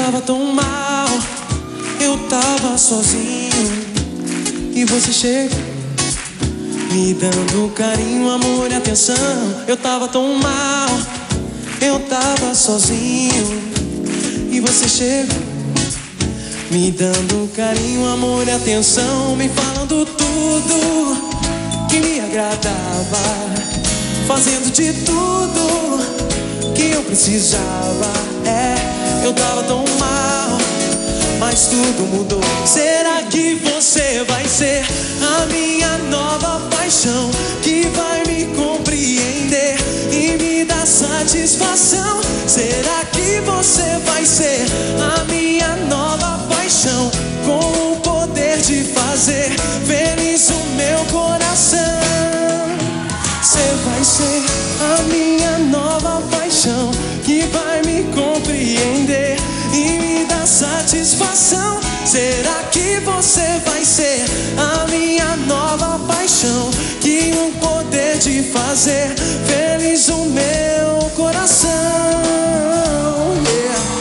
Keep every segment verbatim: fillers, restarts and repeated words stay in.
tava tão mal, eu tava sozinho e você chegou, me dando carinho, amor e atenção. Eu tava tão mal, eu tava sozinho e você chegou, me dando carinho, amor e atenção, me falando tudo que me agradava, fazendo de tudo que eu precisava. É, eu tava tão mal, mas tudo mudou. Será que você vai ser a minha nova paixão, que vai me compreender e me dar satisfação? Será que você vai ser a minha nova paixão, com o poder de fazer feliz o meu coração? Você vai ser a minha nova paixão, que vai me compreender e me dar satisfação. Será que você vai ser a minha nova paixão, que o poder de fazer feliz o meu coração? Yeah.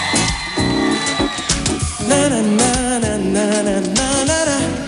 Na, na, na, na, na, na, na,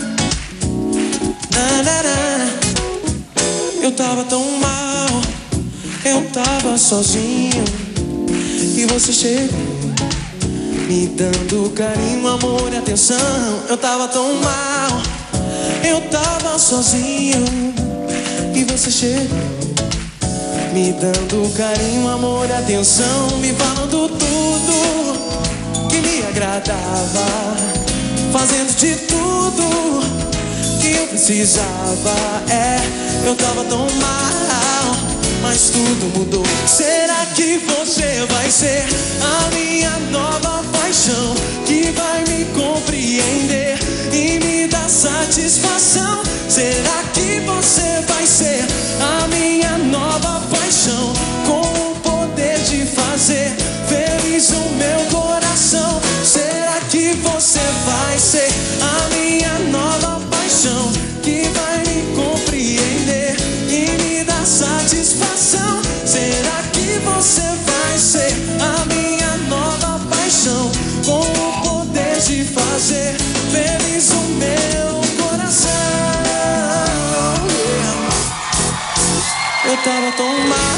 na, na, na. Eu tava tão mal, eu tava sozinho e você chegou, me dando carinho, amor e atenção. Eu tava tão mal, eu tava sozinho e você chegou, me dando carinho, amor e atenção, me falando tudo que me agradava, fazendo de tudo que eu precisava. É, eu tava tão mal, mas tudo mudou. Será que você vai ser a minha nova paixão, que vai me compreender e me dar satisfação? Será que você vai ser a minha nova paixão, com o poder de fazer feliz o meu coração? Será que você vai ser a minha nova paixão, que vai me compreender e me dar satisfação? Será que você vai ser a minha nova paixão, com o poder de fazer feliz o meu coração? Eu tava tão mal.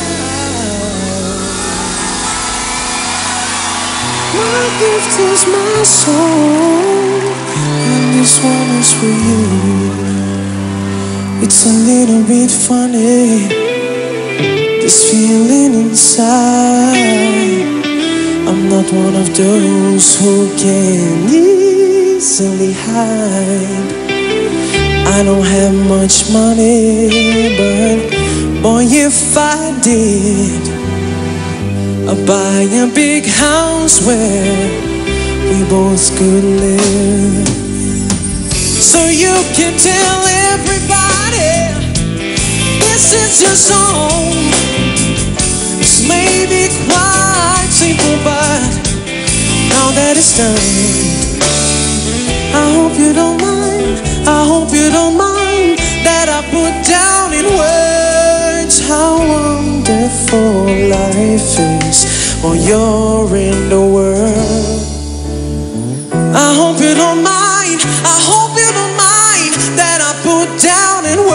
My gift is my soul, and this one is for you. It's a little bit funny, this feeling inside. I'm not one of those who can easily hide. I don't have much money, but boy, if I did, I'd buy a big house where we both could live. So you can tell everybody this is your song. It's maybe quite simple, but now that it's done, I hope you don't mind, I hope you don't mind that I put down in words how wonderful life is while you're in the world. I hope you don't mind, I hope you don't mind that I put down in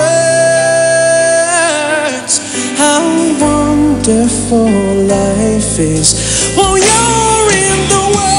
words how wonderful life is while you're in the world.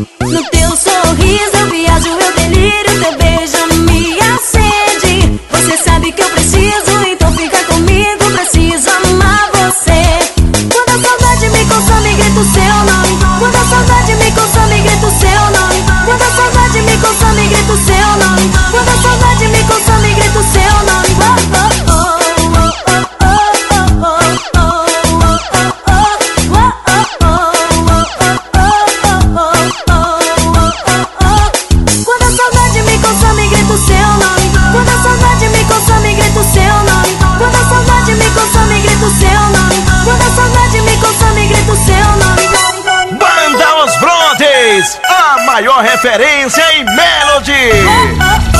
Sorriso eu viajo, eu delírio, teu beijo me acende. Você maior referência em Melody.